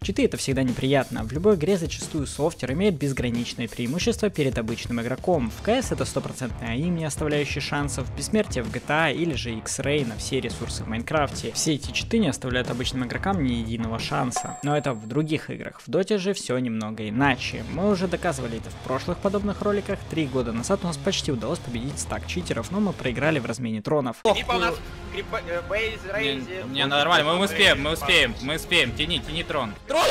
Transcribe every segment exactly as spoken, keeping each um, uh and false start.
Читы — это всегда неприятно. В любой игре зачастую софтер имеет безграничное преимущество перед обычным игроком. В КС это стопроцентный АИМ, не оставляющий шансов, бессмертие в джи ти эй или же X-Ray на все ресурсы в Майнкрафте. Все эти читы не оставляют обычным игрокам ни единого шанса. Но это в других играх. В Доте же все немного иначе. Мы уже доказывали это в прошлых подобных роликах. Три года назад у нас почти удалось победить стак читеров, но мы проиграли в размене тронов. Не, не, нормально, мы успеем, мы успеем, мы успеем. Тяни, тяни трон.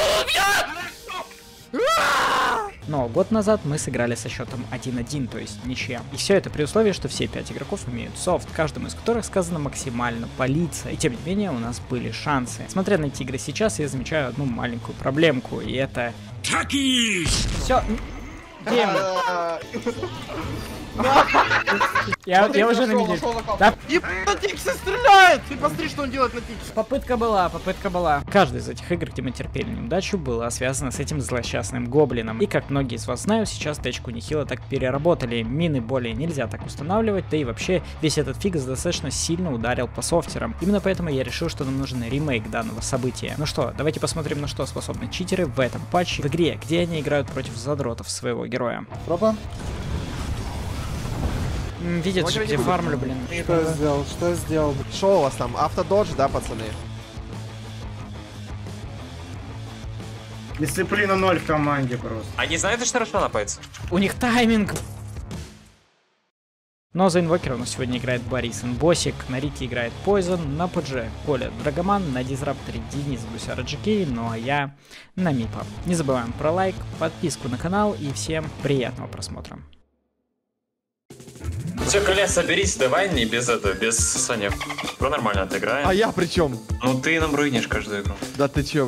Но год назад мы сыграли со счетом один один, то есть ничья. И все это при условии, что все пять игроков имеют софт, каждому из которых сказано максимально палиться. И тем не менее у нас были шансы. Смотря на эти игры сейчас, я замечаю одну маленькую проблемку, и это... Все. Я, я уже на медиа. Да? На Тиксе стреляет! Ты посмотри, что он делает на Тиксе. Попытка была, попытка была. Каждая из этих игр, где мы терпели неудачу, была связана с этим злосчастным гоблином. И как многие из вас знают, сейчас тачку нехило так переработали. Мины более нельзя так устанавливать, да и вообще весь этот фикс достаточно сильно ударил по софтерам. Именно поэтому я решил, что нам нужен ремейк данного события. Ну что, давайте посмотрим, на что способны читеры в этом патче, в игре, где они играют против задротов своего героя. Пропа. Видят же, где фармлю, блин. Что я сделал? Что я сделал? Шо у вас там? Автододж, да, пацаны? Дисциплина ноль в команде просто. Они знают, что хорошо напается? У них тайминг. Но за инвокера у нас сегодня играет Борис Инбосик, на Рике играет Poison, на ПДЖ Коля Драгоман, на Дизрапторе Денис Гусар джи кей, ну а я на Мипа. Не забываем про лайк, подписку на канал и всем приятного просмотра. Все, Коля, соберись, давай не без этого, без Сони. Про нормально отыграем. А я при чем? Ну ты нам руинишь каждую игру. Да ты чё?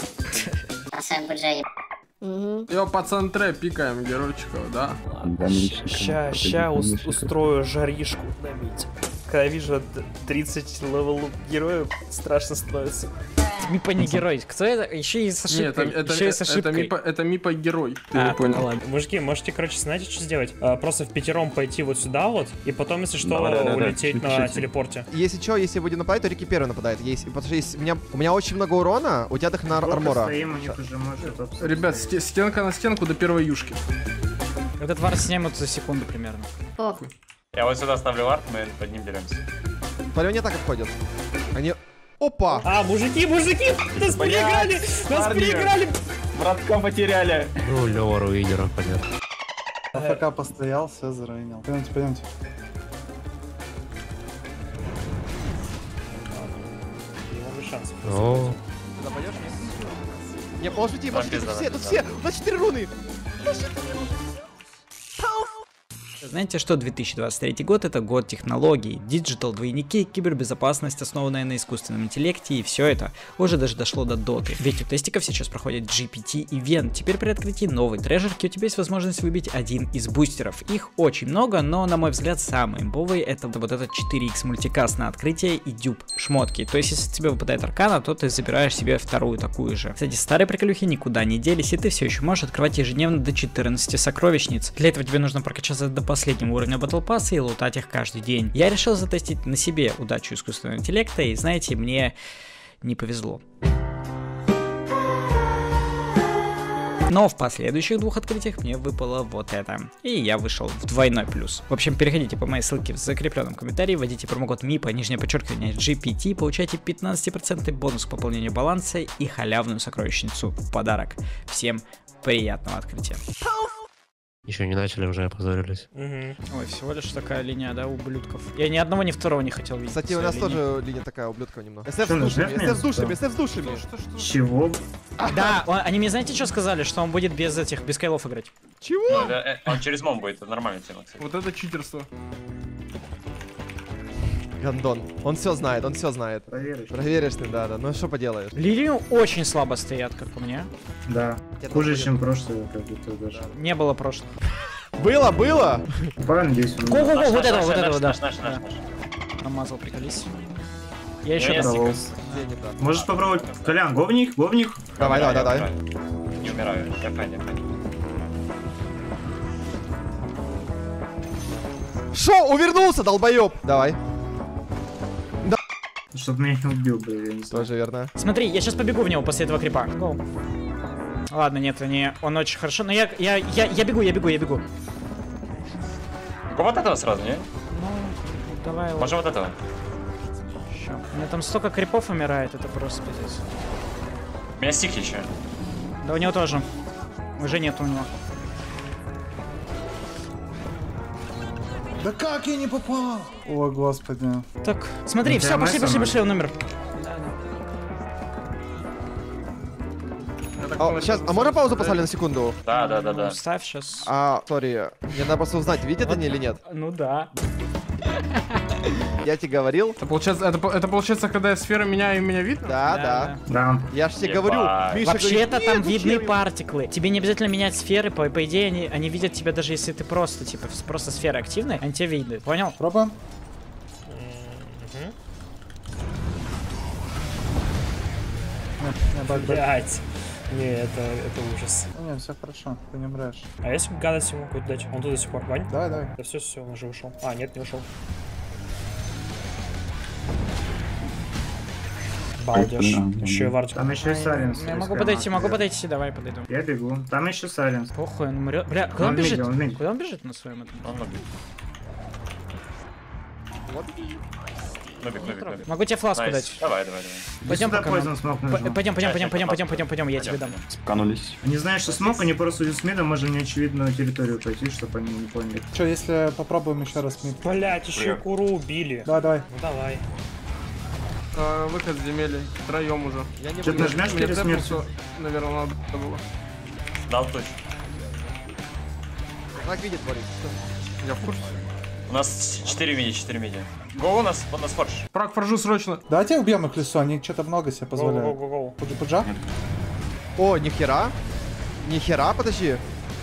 Йо, по центре пикаем геройчиков, да? Ща, ща ус устрою жаришку на мите. Когда вижу тридцать левел героев, страшно становится. Мипа не герой. Кто это? Еще и с ошибкой. Нет, это, Еще и это, с ошибкой. это, мипа, это мипа герой. Ты А, не понял. ну ладно. Мужики, можете, короче, знаете, что сделать? А, просто в пятером пойти вот сюда вот, и потом, если что, Да, да, да, улететь да, на пишите. телепорте. Если что, если будем нападать, то Рики первый нападает. Есть, потому что есть, у, меня, у меня очень много урона, у тебя так на ар- армора. Стоим, у них уже может обсуждать. Ребят, сте- стенка на стенку до первой юшки. Этот вар снимут за секунду примерно. Похуй. Я вот сюда ставлю вард, мы под ним деремся. По не так обходят. Они... Опа! А, мужики, мужики! Нас переиграли! Нас переиграли! Братка потеряли. Ну, Лёва руинеров, понятно. АФК постоял, все заранил. Пойдемте, пойдемте. Шанс. О, Туда пойдешь? Не, может уйти, может уйти, тут пизда, все, тут пизда. все! У нас четыре руны! Знаете, что две тысячи двадцать третий год — это год технологий, диджитал, двойники, кибербезопасность, основанная на искусственном интеллекте, и все это уже даже дошло до доты. Ведь у тестиков сейчас проходит джи пи ти-ивент. Теперь при открытии новой трежерки у тебя есть возможность выбить один из бустеров. Их очень много, но, на мой взгляд, самый имбовый — это вот этот четыре икс мультикаст на открытие и дюб шмотки. То есть, если тебе выпадает аркана, то ты забираешь себе вторую такую же. Кстати, старые приколюхи никуда не делись, и ты все еще можешь открывать ежедневно до четырнадцати сокровищниц. Для этого тебе нужно прокачаться до последнего уровня Battle Pass и лутать их каждый день. Я решил затестить на себе удачу искусственного интеллекта, и знаете, мне не повезло. Но в последующих двух открытиях мне выпало вот это. И я вышел в двойной плюс. В общем, переходите по моей ссылке в закрепленном комментарии, вводите промокод мипа, нижнее подчеркивание джи пи ти, получайте пятнадцать процентов бонус к пополнению баланса и халявную сокровищницу в подарок. Всем приятного открытия. еще не начали, уже опозорились. Угу. Ой, всего лишь такая линия, да, ублюдков. Я ни одного, ни второго не хотел видеть. Кстати, у нас тоже линия такая ублюдков немного. СФ с Что, душами, жертвами? СФ с душами, СФ с душами. Чего? Да, он- они мне знаете, что сказали? Что он будет без этих, без кайлов играть. Чего? Ну, это, э, он через мом будет, это нормальная тема, кстати. Вот это читерство. Гандон. Он все знает, он все знает. Проверишь? Проверишь ты, да, да. Ну что поделаешь? Лилию очень слабо стоят, как по мне. Да. Хуже, чем прошлое, как будто даже. Не было прошлых. Было, было! Парень здесь. Го-го-го, Наш, вот наш, этого, наш, вот наш, этого, да. наш, наш, наш, Да. наш. Намазал, приколись. Я еще Я раз. не Где не так? Можешь попробовать. Колян, говник, говник. Давай, давай, Я давай. умираю. Не умираю, я файн, я файн. Шо, увернулся, долбоеб! Давай. Чтоб меня не убил, блин, я не знаю. Тоже верно. Смотри, я сейчас побегу в него после этого крипа. Гоу. Ладно, нет, они, он очень хорошо, но я, я, я, я бегу, я бегу, я бегу. Вот этого сразу, не? Ну, давай. Можем вот этого. Ща. У меня там столько крипов умирает, это просто пиздец. У меня стик еще. Да у него тоже. Уже нет у него. Да как я не попал? О, господи. Так, смотри, У все, тебя пошли, Месса пошли, надо? пошли, он умер. А, сейчас, а можно паузу поставили на секунду? Да, да, да, да. Ставь сейчас. А, сори, мне надо просто узнать, видят они или нет. Ну да. Я тебе говорил. Это получается, это, по- это получается, когда я сферы меняю, меня видно? Да, да. Да. Я же тебе Ебать. говорю. Миша Вообще-то говорит, там «Нет, видны зачем?» партиклы. Тебе не обязательно менять сферы, по, по идее они, они видят тебя даже если ты просто, типа, с- просто сферы активные, они тебя видны. Понял? Пробуем? Блять. Не, это, это ужас. Ну, не, все хорошо, ты не умрешь. А если гадость ему какую-то дать? Он тут до сих пор, Вань? Давай, давай. Да все, все, он уже ушел. А, нет, не ушел. Балдеж. Еще и вартик. Там еще и Сайленс. Я могу подойти, могу подойти, давай подойду. Я бегу. Там еще Сайленс. Похуй, он умрет. Бля, куда он Он бежит? видел, он видел. Куда он бежит на своем этом? Он нубик. Нубик, нубик, нубик. Могу тебе фласку Найс. дать. Давай, давай, давай. Пойдем Сюда пока. Poison Smoke П- нужен. Пойдем, пойдем, Я пойдем, тебе пойдем, пойдем, фласку. пойдем, пойдем, я тебе дам. Сканулись. Они знают, что смог, они просто с мидом можем в неочевидную территорию пойти, чтобы они не поняли. Че, если попробуем еще раз мид? Блять, еще и куру убили. Давай, давай. Ну давай. А, выход с земель. Втроем уже. Я не Что-то буду. нажмешь Мне перед смертью? цепнуться, наверное, надо было. Дал точно. Как видит, Борис. Я в курсе. У нас четыре миди, четыре миди. Го у нас, у нас форш. Прак, форжу срочно. Давайте убьем их в лесу, они что-то много себе позволяют. Гоу-гоу-гоу. Пуджи, пуджа? О, нихера. Нихера, подожди.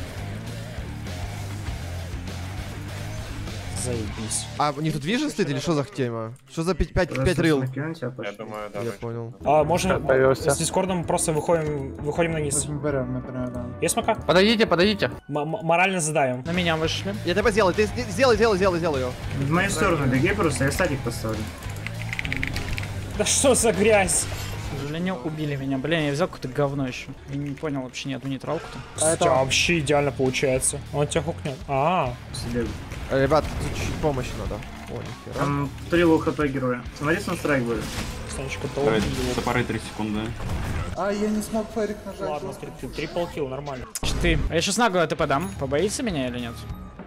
Заебись. А, у них тут вижен стоит или что за тема? Что за пять Просто рил? накинуть, а Я пошли. думаю, да. Я будет. понял. А, можем Появился. с Дискордом просто выходим, выходим на низ. Мы берем, мы берем, да. Есть мака? Подойдите, подойдите. М- м- морально задаем. На меня вышли. Я тебя сделаю, ты сделай, сделай, сделай, сделай ее. В мою сторону беги просто, я статик поставлю. Да что за грязь? К сожалению, убили меня. Блин, я взял какое-то говно еще. Я не понял вообще ни одну нейтралку-то. Кстати, это- вообще идеально получается. Он тебя хукнет. А, Себе. Э, Ребят, тут чуть-чуть помощи надо. О, нихера. Там три лоу хп героя. Смотри, на страйк будет. Станечка то Давай, убил. топоры три секунды. А, я не смог фэрик нажать. Ладно, господи. три- трипл килл, нормально. Ты. А я сейчас нагло это подам. Побоится меня или нет?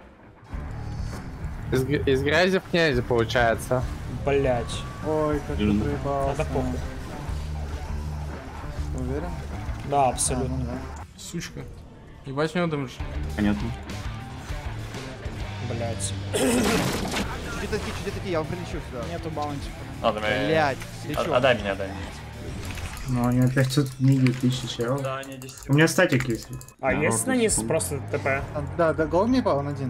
Из, г- из грязи в князи получается. Блять. Ой, как ты Блин. проебался. Надо похуй. Уверен? Да, А, абсолютно. ну да. Сучка. Ебать, у него дымишь. Понятно. Блять. Чуть такие, чуть такие, я вам прилечу сюда. Нету баунти. Ладно, мы... Блять, А- лечу. Отдай меня, отдай. Ну, они опять тут в миге тысячи чел. Да, не десять. У меня статик есть. А Да, есть вот на низ секунду. просто ТП? А, Да, да, гол мипа, он один.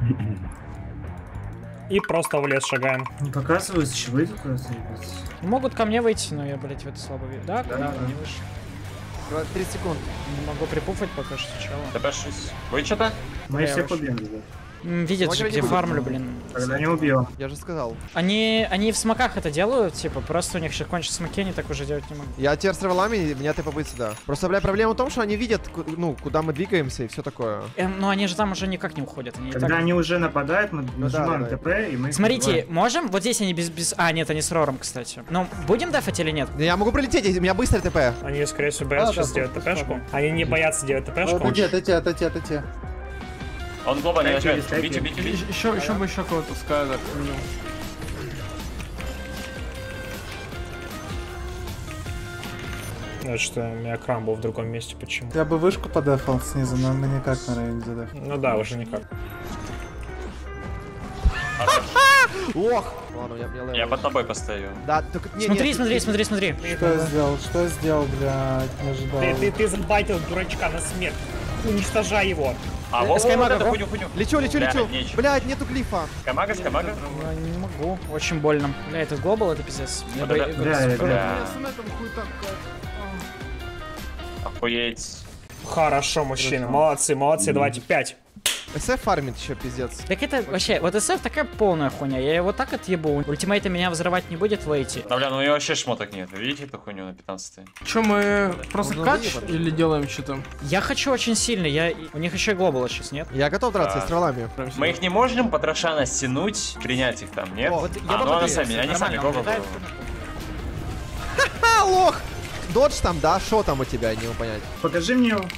И просто в лес шагаем. Не показывают, с чего это куда-то, ребят? Могут ко мне выйти, но я, блять, в это слабо верю. Да, да, да. не вышли. тридцать секунд. Не могу припуфать пока что, чего. ТП шесть. Вы что-то? Мы Я всех вообще- убьем, ребят. М, Видят Давайте же, не где буду. фармлю, блин. Тогда не убьем. Я же сказал. Они, они в смоках это делают, типа, просто у них сейчас кончатся смоки, они так уже делать не могут. Я теперь с ревелами, меня ты побыть сюда. Просто, бля, проблема в том, что они видят, ку- ну, куда мы двигаемся и все такое. Эм, ну они же там уже никак не уходят, они и Когда так... они уже нападают, мы нажимаем да, да. ТП, и мы их Смотрите, убиваем. можем? Вот здесь они без, без... А, нет, они с Рором, кстати. Ну, будем дефать или нет? Я могу прилететь, у меня быстрый ТП. Они, скорее всего, боятся А, да, сейчас делать пусть ТПшку. ладно. Они не боятся делать ТПшку. Отойди, отойди, отойди, отойди. Он глоба не Дайте, нажмет. дайте. Бейте, бейте, бейте. Еще, еще бы еще кого-то скайда. Ну, что у меня крам был в другом месте, почему? Я бы вышку подефал снизу, но мы никак на рейн задефал. Ну да, уже никак. Ох! Ладно, я, я, Я под тобой постою. Да, только... Не, Смотри, не, смотри, смотри, смотри. Что я сделал? Что я сделал, блядь, не ожидал. Ты, ты, ты забайтил дурачка на смерть. Уничтожай его. А, Э, вот, вот Скаймага, эту го? хуйню, хуйню. Лечу, лечу, Блядь, лечу. нечего. Блядь, нету глифа. Скаймага, скаймага. Я не могу, очень больно. Бля, этот глобал, это пиздец. Я Да, да, бо- да, да, Бля. на этом хуй так Охуеть. Хорошо, мужчина. Молодцы, молодцы. Давайте пять. эс эф фармит еще пиздец. Так это вообще, вот эс эф такая полная хуйня, я его так отъебу. Ультимейта меня взрывать не будет в эйти. Да, бля, ну у него вообще шмоток нет. Вы видите эту хуйню на пятнадцатой? Че, мы просто Можно кач выебать. или делаем что-то? Я хочу очень сильно, я... у них еще и глобала сейчас, нет? Я готов драться А. с троллами. Прям Мы их не можем по Трошана стянуть, принять их там, нет? О, Вот а, я ну бы они подвигался, сами, они сами, нормально, го он го летает. А, лох! Додж там, да? Шо там у тебя, не могу понять. Покажи мне его.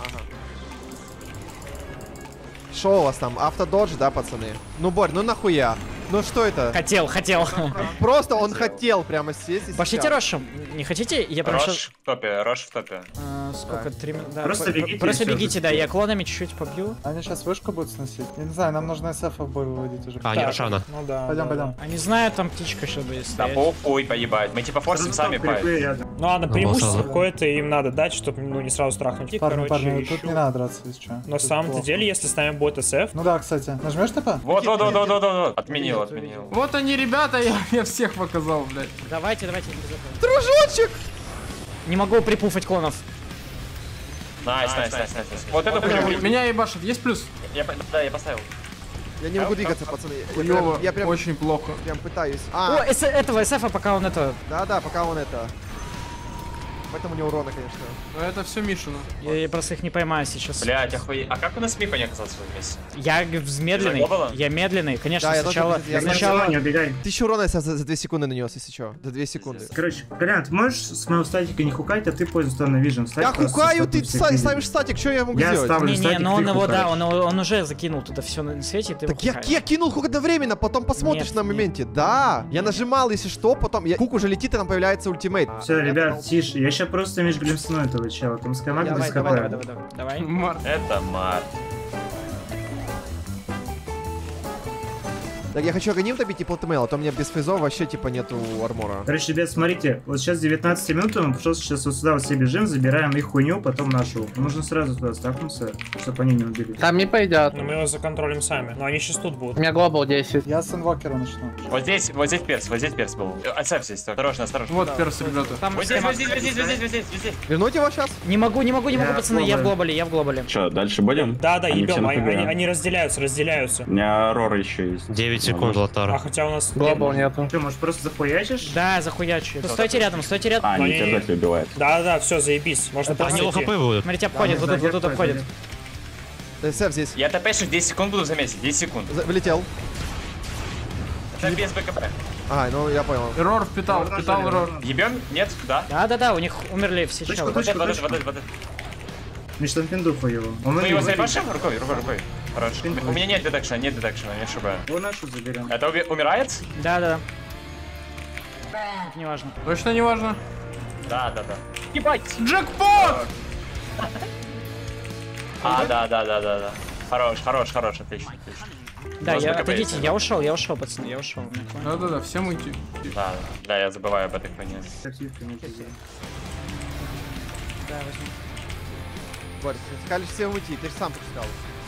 Шо у вас там? Автододж, да, пацаны? Ну, Борь, ну нахуя? Ну что это? Хотел, хотел. Просто он хотел прямо сесть и Пошлите сейчас. Рошем. Не хотите? Я прям Рош сейчас... в топе, Рош в топе. Сколько? Три минуты? Да, Просто по- бегите, Просто и всё, бегите, да, я клонами чуть-чуть побью. Они сейчас вышку будут сносить. Я не знаю, нам нужно эс эф в бой выводить уже. А, не Рошана. Ну да. Пойдем, да, пойдем. да. Они знают, там птичка сейчас будет Да стоять. похуй, поебать. Мы типа форсим сами Крипы пай. рядом. Ну ладно, Ну, преимущество босса. какое-то им надо дать, чтобы ну, не сразу страхнуть. И, Парни, короче, парни, тут ищу. не надо драться, если что. На Тут самом-то плохо. деле, если с нами будет эс эф, Ну да, кстати. Нажмешь ТП? Вот, вот, вот, вот, вот, вот. Отменил, отменил. Вот они, ребята, я, я всех показал, блядь. Давайте, давайте. не без этого. Дружочек! Не могу припуфать клонов. Найс, найс, найс, найс. Вот это хуйня. Меня ебашит, есть плюс? Я по- Да, я поставил. Я не могу двигаться, пацаны. Я прям, Хуёво, я прям, очень плохо. прям пытаюсь. О, А, эс- этого эс эфа, пока он это... да-да, пока он это... Поэтому не урона, конечно. Но это все Мишина. Я, я просто их не поймаю сейчас. Блять, охуеть. А как у нас Миха не оказался вместе? Я г- медленный. Заглобала? Я медленный. Конечно, Да, я сначала... тоже- я сначала... Не убегай. Тысячу урона я за, за две секунды нанес, если что. За две секунды. Короче, Колян, ты можешь с моего статика не хукать, а ты пользуешься на Vision. Ставь Я просто, хукаю, чтобы ты всех ста- видели. ставишь статик, что я могу Я сделать? ставлю Не-не, статик, но ты он его, да, хукаешь. он, он уже закинул туда все на свете, и ты его Так я, хукаешь. я кинул хук одновременно, потом посмотришь Нет, на нет. моменте. Да, я нажимал, если что, потом я... хук уже летит, и там появляется ультимейт. Все, ребят, тише. Я сейчас просто между глимсну этого чела. Там скамак Давай, без давай, давай, хп. давай, давай, давай. Март. Это Март. Так, я хочу агоним добить и полтемейл, а то у меня без фейзов вообще типа нету армора. Короче, ребят, смотрите, вот сейчас девятнадцать минут, мы просто сейчас вот сюда вот все бежим, забираем их хуйню, потом нашу. Нужно сразу туда стакнуться, чтобы они не убили. Там не пойдет. но мы его законтролим сами. Но они сейчас тут У будут. меня глобал десять. Я с инвокера начну. Вот здесь, вот здесь перс, вот здесь перс был. Отцеп здесь, осторожно, осторожно. Вот перс, ребята. Там Вот здесь, скамак. вот здесь, вот здесь, вот здесь, вот здесь, вот здесь. Вернуть его сейчас? Не могу, не могу, не могу, Я пацаны, я в глобале. глобале, я в глобале. Что, дальше будем? Да, да, Они все ебем, на они, ПГ. они- они разделяются, разделяются. У меня Арора еще есть. девять секунд, А Лотар. хотя у нас... Глобал нету. Что, может просто захуячишь? Да, захуячу. Стойте рядом, стойте рядом. А, Но они они- тебя Зофи убивают. Да, да, все, заебись. Можно Это просто Они идти. ЛХП будут. Смотрите, обходит, вот тут, вот тут обходит. СФ здесь. Я тпшу десять секунд буду заметить, десять секунд. За- Вылетел. Это без БКП. Ага, ну я понял. Эррор впитал, впитал эррор. Ебем? Нет? Да? Да, да, да, у них умерли все Точку, челы. Вот это, вот это, точку. вот это, вот это. Миш, там пиндуху его. Он Мы на его него заебашим? Рукой, рукой, рукой. Хорошо. Пинг У меня нет детекшена, нет детекшена, не ошибаю. Его нашу заберем. Это уби- умирает? Да, да. Неважно. Точно не важно. Да, да, да. Ебать! Джекпот! А, да, да, да, да, да. Хорош, хорош, хорош, отлично, отлично. Да, Можно я, КП, отойдите, если я да. ушел, я ушел, пацаны, я ушел. Да-да-да, всем уйти. Да, да, да, я забываю об этой хуйне. Активка не пиздец. Да, возьму. Борь, ты сказали всем уйти, ты же сам сказал.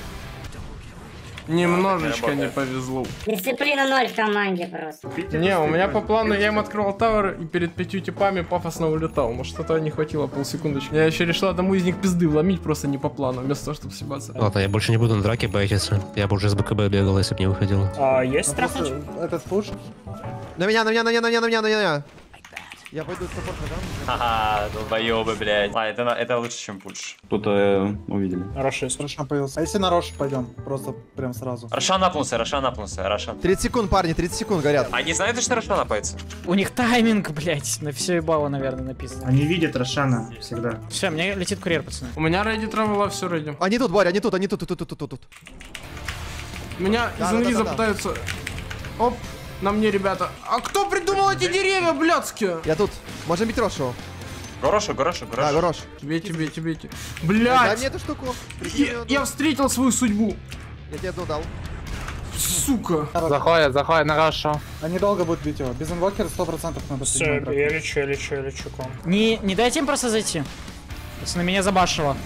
Немножечко так не не работает. повезло. Дисциплина ноль в команде просто. Не, у меня по плану я им открывал тавер и перед пятью типами пафосно улетал. Может, что-то не хватило полсекундочки. Я еще решил одному из них пизды вломить просто не по плану, вместо того, чтобы съебаться. Ладно, я больше не буду на драке байтиться. Я бы уже с БКБ бегал, если бы не выходил. А, есть Ну, страхнуть? просто этот пуш. На меня, на меня, на меня, на меня, на меня, на меня. Я пойду саппорт дам. Ха-ха, долбоёбы, блядь. А, это, на- это лучше, чем пульш. Тут э, увидели. Хороший. Рошан появился. А если на Рош пойдем? Просто прям сразу. Рошан напнулся, Рошан напнулся, Рошан. тридцать секунд, парни, тридцать секунд горят. Они знают, что Рошан напается? У них тайминг, блядь, на все ебало, наверное, написано. Они видят Рошана всегда. Все, мне летит курьер, пацаны. У меня рейди травела, все рейди. Они тут, Боря, они тут, они тут, тут, тут, тут, тут, тут. Меня Да, из да, инвиза да, да. пытаются... Оп, на мне, ребята. А кто придумал эти деревья, блядские? Я тут. Можем бить Рошу. Горошу, горошу, Да, горошу. Горош. Бейте, бейте, бейте. Дай Блядь! мне эту штуку. Прикинь, Я, одну. я встретил свою судьбу. Я тебе одну дал. Сука. Заходят, заходят на Рашу. Они долго будут бить его. Без инвокера сто процентов надо Все, поднимать драку. я лечу, я лечу, я лечу ком. Не, не дайте им просто зайти. Пацаны, меня забашило.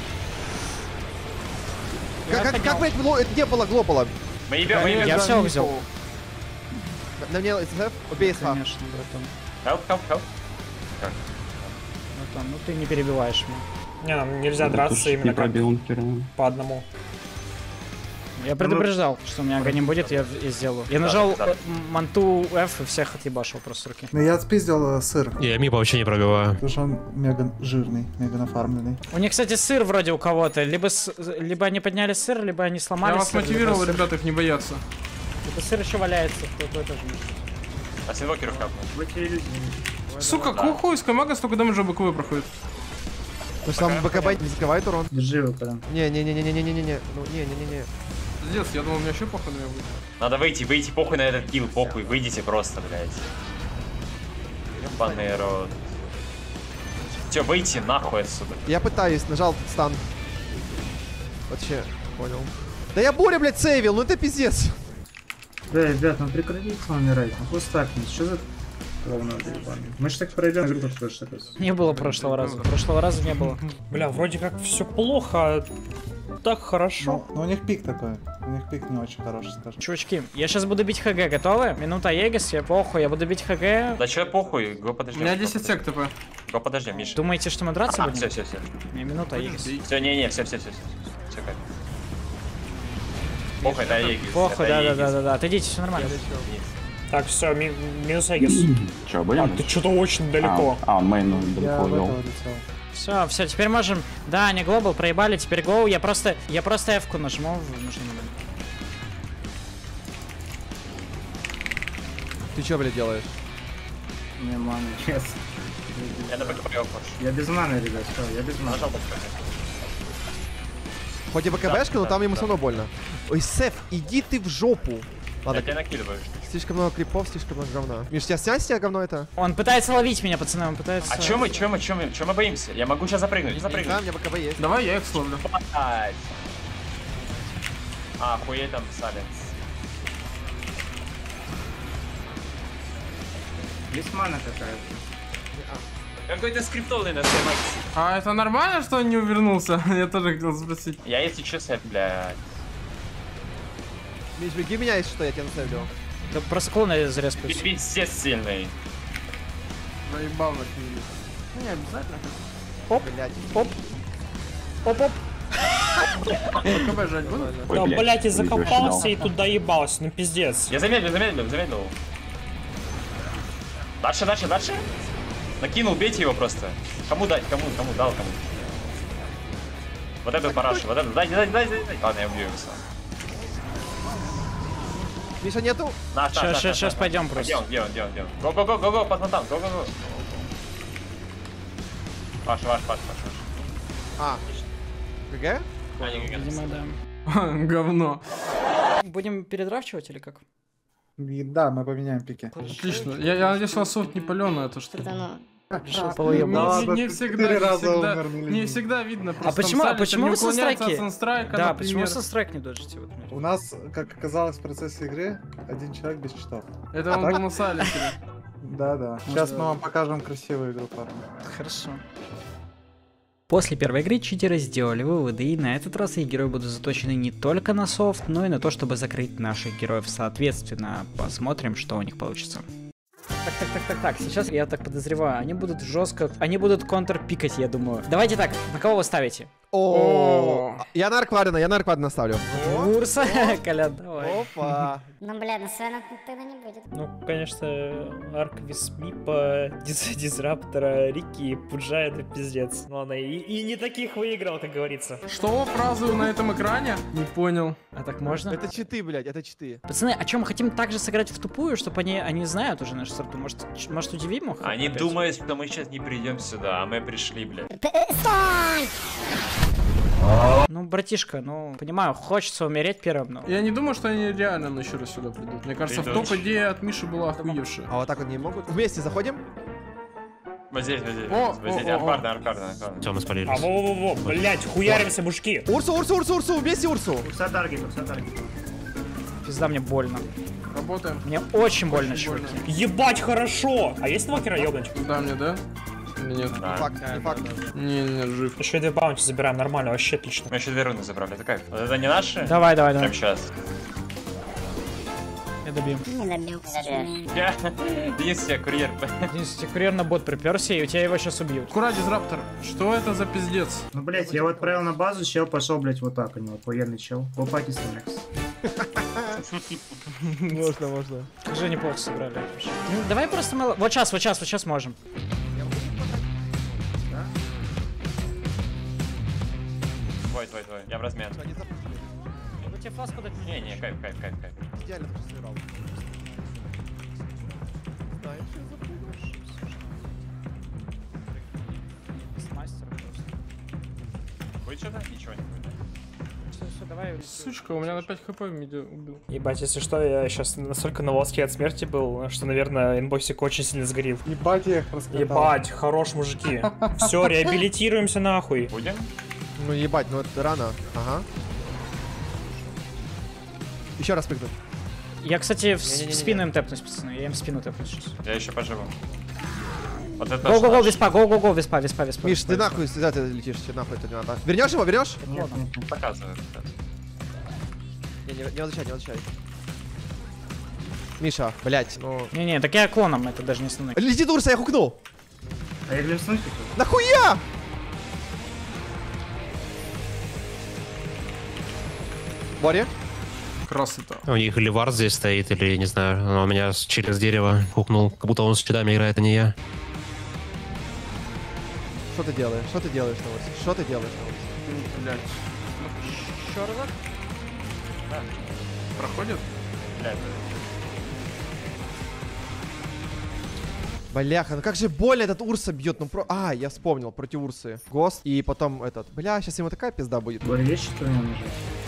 Как, как, как, блядь, было- это не было глобала? Мы ебем, мы ебем. Я да, все не взял. пол. На мне СФ, убей СФ. Конечно, братан. Help, help, help. Братан, ну ты не перебиваешь меня. Не, нам нельзя драться Не именно как пробил он хера. по одному. Я предупреждал, что у меня ага не будет, я, я сделаю. Я нажал да, да. манту F и всех отъебашил просто с руки. Ну я отпиздил сыр. Я мимо вообще не пробиваю. Потому что он мега жирный, мега нафармленный. У них, кстати, сыр вроде у кого-то. Либо, с... либо они подняли сыр, либо они сломали. Я вас сыр, мотивировал, ребята, их не бояться. Либо сыр еще валяется, кто-то тоже. А синвокеров как? Сука, какой хуй из камага столько дамажа БКВ проходит? Ну что, там БКБ не закрывает урон. Держи его, прям. Не-не-не-не-не-не-не-не. Ну, не-не-не-не. Пиздец, я думал, у меня еще похуй на меня будет. Надо выйти, выйти, похуй на этот килл, похуй, выйдите просто, блядь. Ебаный рот. Че, выйти нахуй отсюда. Я пытаюсь, нажал стан. Вообще, понял. Да я Боря, блядь, сейвил, ну это пиздец. Да, ребят, ну прекратите умирать, ну просто так, ну что за... Мы же так пройдем игру в прошлый раз. Не было прошлого раза. Прошлого раза не было. Бля, вроде как все плохо, так хорошо. Ну, но у них пик такой. У них пик не очень хороший, скажем. Чувачки, я сейчас буду бить ХГ, готовы? Минута Егис, я похуй, я буду бить ХГ. Да че похуй, го подожди. У меня десять сек ТП. Го подожди, Миша. Думаете, что мы драться а, будем? Все, все, все. Не, минута Егис. Все, не, не, все, все, все, все. Все как. Похуй, да, Егис. Похуй, да, да, да, да, да. Отойдите, все нормально. Так, все, ми минус Эгис. Че, будем? А, ты что-то очень далеко. А, а мейн далеко вел. Все, все, теперь можем. Да, они глобал проебали, теперь гоу. Я просто, я просто F-ку нажму. Нужно. Ты че, блядь, делаешь? Не, маны, честно. Я на БКБ пошел. Я без маны, ребят, что? Я без маны. Хоть и БКБшка, но там ему все равно больно. Ой, Сеф, иди ты в жопу. Ладно, я тебя накидываю. Слишком много крипов, слишком много говна. Миш, тебя снять с тебя говно это? Он пытается ловить меня, пацаны, он пытается... А чё мы, чё мы, чё мы, чё мы боимся? Я могу сейчас запрыгнуть, запрыгнуть. Да, у меня БКБ есть. Давай я их словлю. А, охуеть там, Саленс. Есть мана какая-то. Какой-то скриптовый на своей макси. А это нормально, что он не увернулся? Я тоже хотел спросить. Я если чё, Сеф, блядь. Миш, беги меня, если что, я тебя насейвлю. Да просто клоны зареспаются. Пиздец сильный. Заебал на книге. Ну не обязательно. Оп, блядь. Оп. Оп-оп. БКБ жать буду? Да, блядь, и закопался и туда ебался, ну пиздец. Я замедлил, замедлил, замедлил. Дальше, дальше, дальше. Накинул, бейте его просто. Кому дать, кому, кому, дал, кому. Вот эту парашу, вот эту, дай, дай, дай, дай, дай. Ладно, я убью его сам. Миша нету? Сейчас, сейчас, сейчас пойдем просто. Где он, где он, где он, где он? Го, го, го, го, го, под фонтан, го, го, го. Ваш, ваш, ваш, ваш, ваш. А. ГГ? А, не ГГ. Видимо, да. Говно. Будем передравчивать или как? Да, мы поменяем пики. Отлично. Я, я надеюсь, у вас софт не паленый, а то что. Решил Не, полуебать. не, не всегда, не всегда, не всегда видно. А почему, а почему вы санстрайки? Санстрайка, да, например. почему санстрайк не доджите? Вот, у нас, как оказалось в процессе игры, один человек без читов. Это он был на сале. Да, да. Сейчас мы вам покажем красивую игру, парни. Хорошо. После первой игры читеры сделали выводы, и на этот раз их герои будут заточены не только на софт, но и на то, чтобы закрыть наших героев соответственно. Посмотрим, что у них получится. Так, так, так, так, так, сейчас я так подозреваю, они будут жестко, они будут контр-пикать, я думаю. Давайте так, на кого вы ставите? О, я на Арквадена, я на Арквадена ставлю. Урса, Колян, давай. Опа. Ну, бля, на Свена тогда не будет. Ну, конечно, арк Висмипа, Диз Дизраптора, Рики, Пуджа — это пиздец. Ну ладно, и, и не таких выиграл, как говорится. Что фразу на этом экране? Не понял. А так можно? Это читы, блядь, это читы. Пацаны, а чё, мы хотим также сыграть в тупую, чтобы они, они знают уже нашу старту? Может, может удивим их? Они опять? думают, что мы сейчас не придем сюда, а мы пришли, блядь. Ну, братишка, ну, понимаю, хочется умереть первым, но... Я не думаю, что они реально на еще раз сюда придут. Мне кажется, Придут. в топ-идея от Миши была охуевшая. А вот так вот не могут? Вместе заходим? Вот здесь, вот здесь, О, вот здесь, о, о, аркарда, аркарда, аркарда. Все, мы А спалились. во-во-во, блять, хуяримся, мужики. Урсу, Урсу, Урсу, Урсу, вместе Урсу. Урса таргет, урса таргет. Пизда, мне больно. Работаем. Мне очень больно, Очень чуваки. больно. Ебать, хорошо. А есть нокера, ёбнуть? Да, мне, да? Или нет? Да. Факт, не факт. Не, не, жив. Еще и две баунти забираем, нормально, вообще отлично. Мы еще две руны забрали, это кайф. Вот это не наши? Давай, давай, давай. Прям сейчас. Я добью. Не добил, к сожалению. Я... Денис, я курьер. Денис, тебе курьер на бот приперся, и у тебя его сейчас убьют. Аккуратно, Дизраптор. Что это за пиздец? Ну, блять, я его отправил на базу, чел пошел, блять, вот так у него, военный чел. Попаки Снекс. Можно, можно. Уже неплохо сыграли. Ну, давай просто мы... Вот сейчас, вот сейчас, вот сейчас можем. Твой, твой, твой. Я в размен. Могу тебе фласку дать? Не, не, кайф, кайф, кайф, кайф. Идеально так сыграл. Знаешь, что запрыгнешь? С мастером просто. Будет что-то? Ничего не будет. Все, все, давай. Сучка, у меня на пять хп в миде убил. Ебать, если что, я сейчас настолько на волоске от смерти был, что, наверное, инбоксик очень сильно сгорел. Ебать, я их раскатал. Ебать, хорош, мужики. Все, реабилитируемся нахуй. Будем? Ну ебать, ну это рано. Ага. Еще раз прыгнуть. Я, кстати, в, Не-не-не-не. в спину им тэпнусь, пацаны. Я им в спину тэпнусь сейчас. Я еще поживу. Вот это Го-го-го, наш. Веспа, го-го-го, Веспа, Веспа, Веспа. Миш, Веспа, ты Веспа. нахуй сюда ты летишь, тебе нахуй это не надо. Вернешь его, вернешь? Нет, нет, не показывает. Не, не, не возвращай, не возвращай. Миша, блять, ну... Не-не, так я клоном, это даже не основной. Лети, Урса, я хукнул! А я глимснуть хотел? Нахуя? Бори? Красота. У них или вард здесь стоит, или, не знаю, он у меня с- через дерево хукнул, как будто он с щитами играет, а не я. Что ты делаешь? Что ты делаешь, Новости? Что ты делаешь, Новости? Блять. Еще разок? Проходит? Блядь. Бляха, ну как же больно этот Урса бьет, ну про... А, я вспомнил, против Урсы. Гост, и потом этот... Бля, сейчас ему такая пизда будет. Боря, есть что-то у него нажать?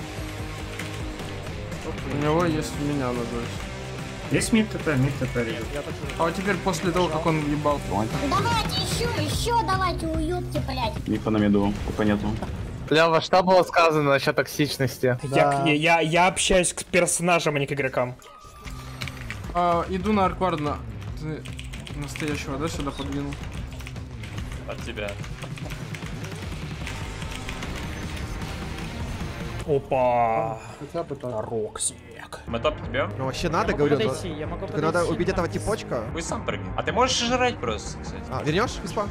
У него есть у меня надо. Есть мид ТП, мид ТП, ребят. А вот теперь после того, как он ебал. Давайте еще, еще давайте уютки, блядь. Мифа на меду, купа нету. Лява, что было сказано насчет токсичности? Я, я, я, я общаюсь к персонажам, а не к игрокам. А, иду на Арквардна. Ты настоящего, да, сюда подвинул? От тебя. Опа. Хотя бы так. Роксик. Мы топ бьем? Ну вообще надо, Я могу говорю, но... подойти, я могу Только надо подойти. убить этого типочка. Пусть сам прыгнет. А ты можешь жрать просто, кстати. А, вернешь, Виспа?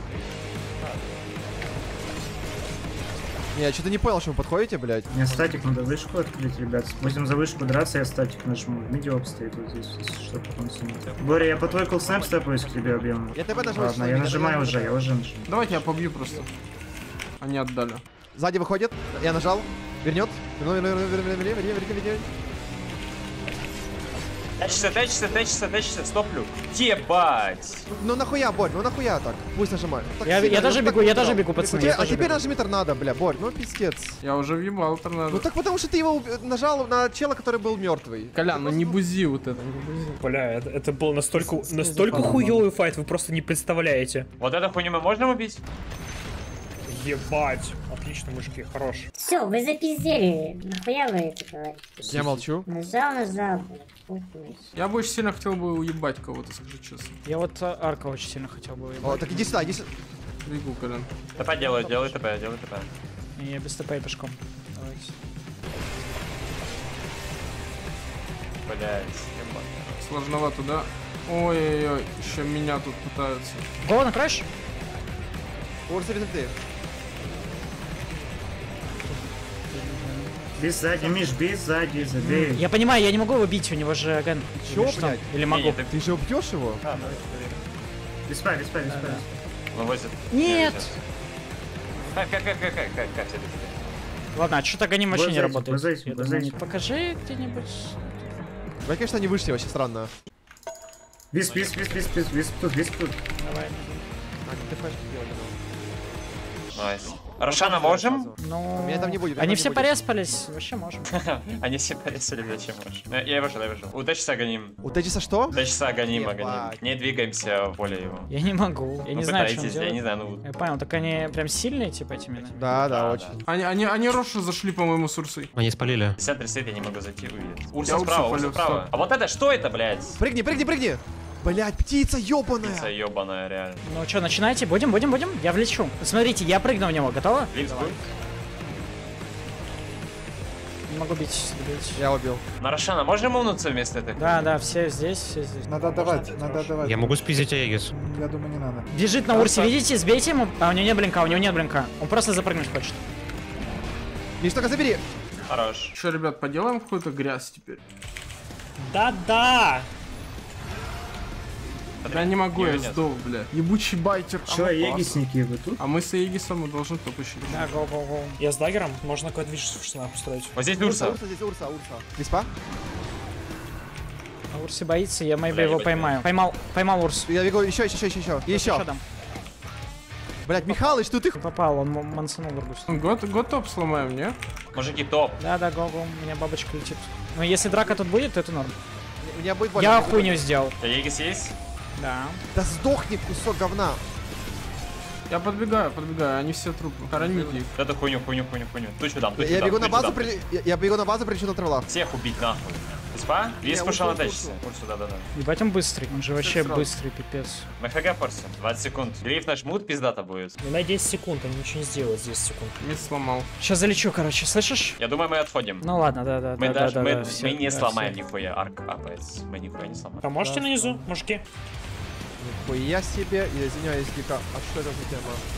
Не, я что-то не понял, что вы подходите, блядь. Мне статик надо вышку открыть, ребят. Будем за вышку драться, я статик нажму. Медиоп стоит вот здесь, если что, потом снимать. Боря, я по твой колл-снэп степаюсь к тебе объем. Я ТП нажимаю. Ладно, я нажимаю уже, я уже нажимаю. Давайте я побью просто. Они отдали. Сзади выходит, я нажал. Вернет. Верну, верну, верну, верну, верну, верну, верну, верну. Тащится, тащится, тащится, тащится, стоплю. Ебать! Ну нахуя, Борь, ну нахуя так? Пусть нажимает. Так Я- сильно, я тоже ну так бегу, я вот тоже нажал. бегу, пацаны, У я тебя- А тоже теперь бегу. нажми торнадо, бля, Борь, ну пиздец. Я уже въебал Ну торнадо. так потому что ты его уб- нажал на чела, который был мертвый. Колян, ну не бузи вот это, не бузи. Бля, это, это был настолько, настолько хуёвый файт, вы просто не представляете. Вот эту хуйню мы можем убить? Ебать. Отлично, мужики, хорош. Все, вы запиздели. Нахуя вы это говорите? Я молчу. Нажал, нажал. Хуй ты. Я бы очень сильно хотел бы уебать кого-то, скажи честно. Я вот а, Арка очень сильно хотел бы О, уебать. так иди сюда, иди сюда. Бегу, Колян. ТП делаю, делай ТП, делай ТП. Не, я без ТП и пешком. Давайте. Блять, ебать. Сложновато, да? Ой-ой-ой, еще меня тут пытаются. Го, накроешь? Урса без ульты. Бей сзади, Миш, бей сзади, забей. Я понимаю, я не могу его бить, у него же ген. Чё, Или что? блядь? Или могу? Не, не, ты- Ты же убьешь его? А, ну, Виспа, виспа, виспа. виспа. вывозит. Нет! Как, как, как, как, как, как, как тебе? Ладно, а что-то гоним вообще не Базайте, работает. базайте, Я думаю, базайте. не- Покажи где-нибудь. Вы, конечно, не вышли, вообще странно. Висп, висп, висп, висп, висп, висп тут, висп тут. Давай. А, не ТПшки делали, Найс. Рошана можем? Ну, Меня там не будет, меня они там все не будет. пореспались, вообще можем. Они все порезали, зачем можешь? Ну, Я его жду, я его жду. У Дэчиса гоним. У Тедиса что? Дэчиса гоним, Ебать. гоним. Не двигаемся в поле его. Я не могу, я Ну, не знаю, что он пытайтесь, я не делает. знаю, ну... Я понял, так они прям сильные, типа, эти мины? Да, да, Да, очень. Они, они, они Рошу зашли, по-моему, с Урсой. Они спалили. пятьдесят тридцать я не могу зайти увидеть. Урса Я Урсу справа, Урса полю, справа. стоп. А вот это, что это, блядь? Прыгни, прыгни, прыгни! Блять, птица ёбаная! Птица ебаная, реально. Ну что, начинайте, будем, будем, будем? Я влечу. Смотрите, я прыгну в него, готово? Липс будет? Не могу бить, бить. Я убил. На Рошана можно мунуться вместо этой? Да, да, все здесь, все здесь. Надо отдавать, надо отдавать. Я могу спиздить Аегис. Я думаю, не надо. Бежит на Урсе, видите, сбейте ему. А у него нет блинка, у него нет блинка. Он просто запрыгнуть хочет. Миш, только забери. Хорош. Что, ребят, поделаем какую-то грязь теперь? Да-да! Я не могу, я Нет, нет. сдох, бля. Ебучий байтер. Че, Егисники, вы тут? А мы с Егисом мы должны топ еще. Да, го-го-го. Я с даггером, можно какой-то движ в штанах устроить. Вот здесь Урса, Урса. Урса, здесь Урса, Урса. Виспа? А Урси боится, я майби Бля, его ебать, поймаю. Поймал, поймал Урс. Я бегу, еще, еще, еще, еще. Еще. дам. Блять, Михалыч, тут их... Не попал, он м- мансанул Бургус. Год, год топ сломаем, не? Мужики, топ. Да-да, го-го, у меня бабочка летит. Но если драка тут будет, то это норм. У меня будет больно. Я хуйню сделал. А Егис есть? Да. Да сдохни, кусок говна. Я подбегаю, подбегаю, они все трупы. Хороните их. Эту хуйню, хуйню, хуйню, хуйню. Тучу дам, тучу Я дам, бегу на тучу базу, дам. при... я, я бегу на базу, прилечу на травлах. Всех убить нахуй. Виспа? Вис Не, пошел Урсу, на Урсу, тачке. Урсу, да-да-да. Ебать, он быстрый, он же вообще сразу. быстрый, пипец. МФГ форси. двадцать секунд. Гриф наш мут пиздата будет. Ну на десять секунд, он ничего не сделает десять секунд. Мид сломал. Сейчас залечу, короче, слышишь? Я думаю, мы отходим. Ну ладно, да-да, Мы да, даже, да, мы, да, мы все, не да, сломаем все. нихуя. Арк апается. Мы нихуя не сломаем. Поможете нанизу, мужики? Нихуя себе. Я извиняюсь, Гика. А что это за тема?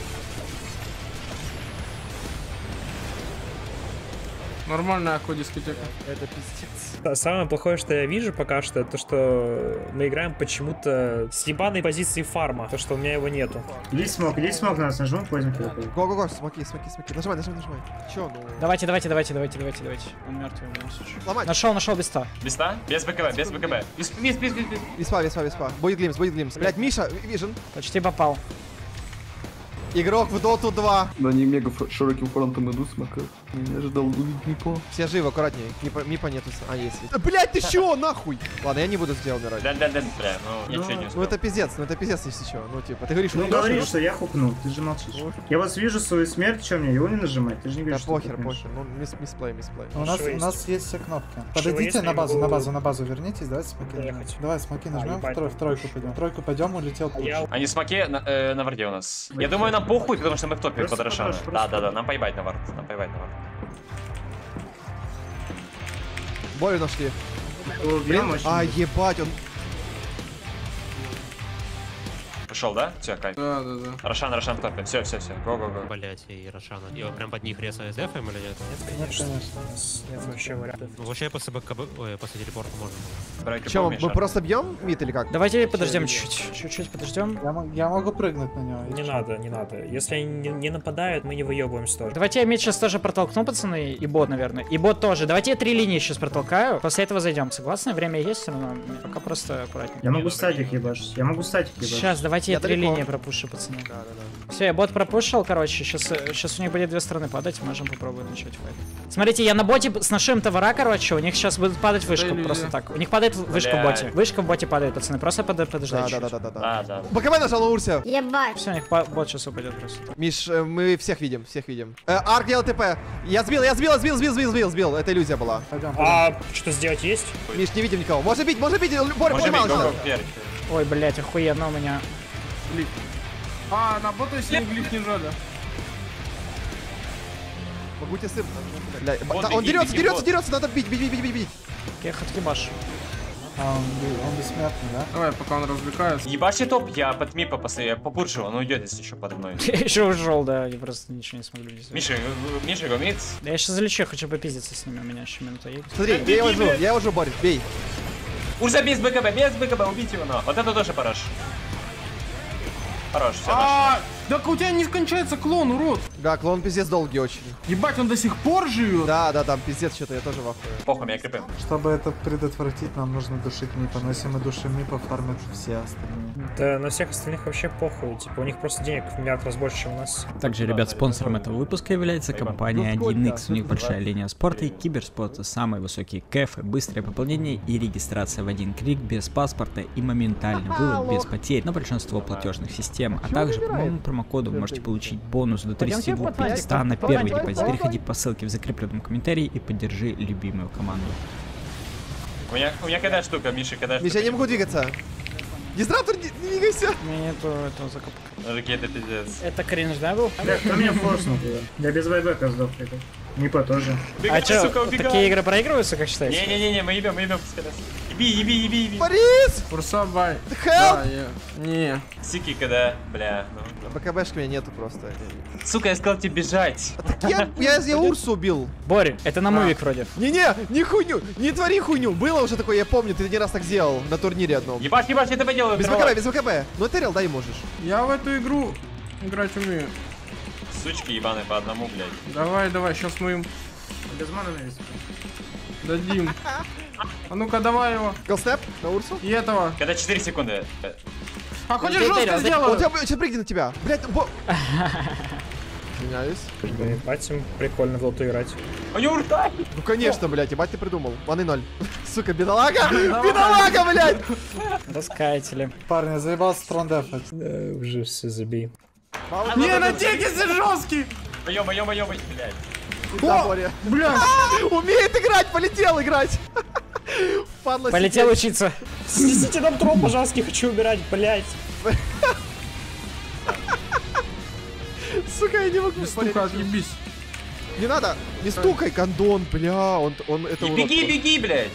Нормальная охо дискотека. Это пиздец. Самое плохое, что я вижу пока что, это то, что мы играем почему-то с ебаной позиции фарма. То, что у меня его нету. Иди смог, иди смог, нас нажмем, пойдем туда. Го-го-го, смоки, смоки, смоки. Нажимай, нажимай, нажимай. Чё, ну... Давайте, давайте, давайте, давайте, давайте, давайте. Он мертвый в любом случае. Ломать. Нашел, нашел беста. Виста? Без БКБ, без БКБ. Вис, вис, вис, вис, вис. Виспа, виспа, виспа. Будет глимс, будет глимс. Блять, Миша, вижен. Почти попал. Игрок в доту два. Да не мега широким фронтом иду, смока. Не ожидал увидеть Мипо. Все живы, аккуратнее. Мипа, Мипа нету. А, есть. Да, блять, ты чё, нахуй? Ладно, я не буду сделать умирать. Да, да, да, бля, ну ничего не Ну успел. это пиздец, ну это пиздец, если чё. Ну типа, ты говоришь, Ну не говори, должен, что я хукнул, ты же молчишь. Я вот вижу свою смерть, что мне, его не нажимать, ты же не Да видишь, что похер, ты хукнешь. похер. Ну мисс, мисплей, мисплей. У нас, у нас есть все кнопки. Подойдите на базу, на базу, на базу вернитесь, давайте смоки нажмем. Давай смоки нажмем, в, трой- в тройку пойдем. В тройку пойдем, улетел пуш. Они смоки на, э, на варде у нас. Я думаю, нам похуй, потому что мы в топе Просто под Рошана. подожди, Да, просто да, да, подожди. нам поебать на вард. Нам поебать на вард. Бою нашли. О, прям очень А, много. ебать, он... Пошел, да? Все, кайф. Да, да, да. Рошан, Рошан в топе. Все, все, все. Го-го-го. Блять, и Рошана. Его прям под них резает дефаем или нет? Нет, конечно. Нет вообще вариантов. Ну, вообще после БКБ, ой, после телепорта можно. Брайкер Чё, был, мы Миша. просто бьем мид или как? Давайте подождем чуть-чуть. Чуть-чуть подождем. Я, мо- я могу прыгнуть на него. Не надо, не надо. Если они не, не нападают, мы не выебываемся тоже. Давайте я мид сейчас тоже протолкну, пацаны, и бот, наверное. И бот тоже. Давайте я три линии сейчас протолкаю. После этого зайдем. Согласны? Время есть все равно. Пока просто аккуратнее. Я могу статик ебашить, я могу статик ебашить. Сейчас, давайте я, Я три далеко. линии пропушу, пацаны. Да, да, да. Все, я бот пропушил, короче. Сейчас, сейчас у них будет две стороны падать. Можем попробовать начать файт. Смотрите, я на боте с нашим товара, короче. У них сейчас будет падать вышка иллюзия. просто так. У них падает вышка в Блядь. боте. Вышка в боте падает, пацаны. Просто под, Да, подождать. да, да, да, да, да. Да, да. БКБ нажал на Урсе. Ебать. Все, у них па- бот сейчас упадет просто. Миш, э, мы всех видим, всех видим. Э, Арк делал ТП. Я сбил, я сбил, сбил, сбил, сбил, сбил, сбил. Это иллюзия была. Пойдем, пойдем. А что сделать есть? Миш, не видим никого. Может бить, может бить. Боря, Может поймал быть, сюда. го-го, вверх. Ой, блять, охуенно у меня. А, на бота если глиф не жали. Могу тебе сын. Бля, Вот да, беги, он дерется, беги, дерется, вот. дерется, надо бить, бить, бить, бить, бить, бить. Я хатхибаш. А, он, бе- он бессмертный, да? Давай, пока он развлекается. Ебаши топ, я под мипа после, я попуржу, он уйдет, если еще подо мной. Я еще ушел, да, я просто ничего не смогу сделать. Миша, э, Миша, го мид. Да я сейчас залечу, я хочу попиздиться с ними, у меня еще минута есть. Смотри, я его жу, я его жу, Боря, бей. Урса без БКБ, без БКБ, убить его, но. Вот это тоже хорош. Хорош, все, наш. А, так у тебя не кончается клон, урод. Да, клон пиздец долгий очень. Ебать, он до сих пор живет. Да, да, там пиздец что-то, я тоже в ахуе. Похуй, меня крепим. Чтобы это предотвратить, нам нужно душить Мипа. Но если мы душим Мипа, фармят все остальные. Да на всех остальных вообще похуй, типа у них просто денег в миллиард раз больше, чем у нас. Также, ребят, спонсором этого выпуска является компания один икс. У них большая линия спорта и киберспорта, самые высокие кэфы, быстрое пополнение и регистрация в один клик без паспорта и моментальный вывод без потерь на большинство платежных систем. А также по моему промокоду вы можете получить бонус до тридцати двух пятисот на первый депозит. Переходи по ссылке в закрепленном комментарии и поддержи любимую команду. У меня, у меня когда штука, Миша, когда штука. Миша, я не могу двигаться. Дистраптор, не, не двигайся. У меня нету этого закупка. Мужики, это пиздец. Это кринж, да, был? Бля, кто меня форснул туда? Я без вайбека сдох, ребят. Мипа тоже. А чё, такие игры проигрываются, как считаешь? Не-не-не, мы ебем, мы ебем. Еби, еби, еби, еби. Борис! Фурса бай. Help! Да, я... Не. Сики, когда, бля. Ну. БКБшки меня нету просто. Сука, я сказал тебе бежать. Я, я, я Урсу убил. Борь, это на мувик вроде. Не-не, не хуйню, не твори хуйню. Было уже такое, я помню, ты не раз так сделал на турнире одном. Ебашь, ебашь, я тебя делаю. Без БКБ, без БКБ. Ну Террел, дай можешь. Я в эту игру играть умею. Сучки ебаные по одному, блядь. Давай, давай, сейчас мы им Без маны навесим. дадим. А ну-ка, давай его. Голстеп на Урсу. И этого. Когда четыре секунды. А хочешь жестко сделаю? Он тебя сейчас прыгнет на тебя. Блядь, бо... Извиняюсь. Ебать, прикольно в лоту играть. А не уртай! Ну конечно, блядь, ебать ты придумал. Маны ноль. Сука, бедолага! Бедолага, блядь! Раскатили. Парни, я заебался трон дефать. Да, уже все забей. Не, на текисе жесткий! Ё-мо, ё-мо, ё-мо, блядь. Куда, Боря? Бля! Умеет играть, полетел играть! Падла Полетел учиться. Снесите нам троп, пожалуйста, хочу убирать, блядь. Сука, я не могу. Не стука, отъебись. Не надо, не стукай, кондон, бля, он, он это И урод беги, просто. беги, блядь.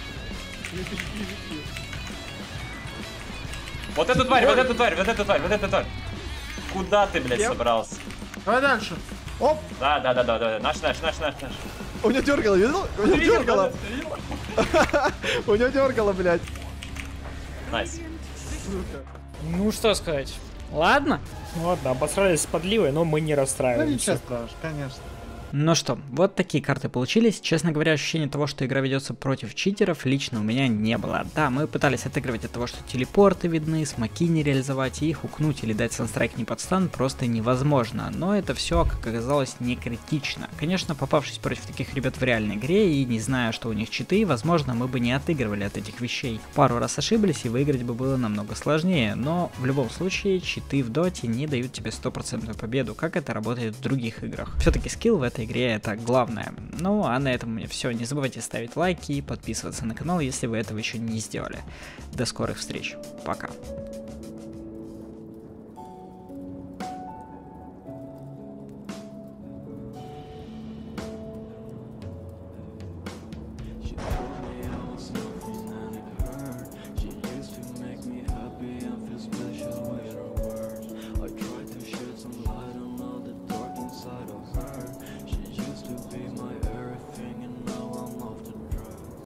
Вот эту тварь, вот эту тварь, вот эту тварь, вот эту тварь. Куда ты, блядь, собрался? Давай дальше. Оп! Да, да, да, да, да, наш, наш, наш, наш, наш. У него дергало, видел? У него дергало. У него дергало, блядь. Найс. Ну что сказать. Ладно. Ладно, обосрались с подливой, но мы не Ну расстраиваемся. ничего страшного, конечно. Ну что, вот такие карты получились. Честно говоря, ощущение того, что игра ведется против читеров, лично у меня не было. Да, мы пытались отыгрывать от того, что телепорты видны, смоки не реализовать, и их укнуть или дать санстрайк не под стан просто невозможно. Но это все, как оказалось, не критично. Конечно, попавшись против таких ребят в реальной игре и не зная, что у них читы, возможно, мы бы не отыгрывали от этих вещей. Пару раз ошиблись, и выиграть бы было намного сложнее, но в любом случае, читы в доте не дают тебе стопроцентную победу, как это работает в других играх. Все-таки скилл в этой игре это главное. Ну а на этом у меня все. Не забывайте ставить лайки и подписываться на канал, если вы этого еще не сделали. До скорых встреч. Пока.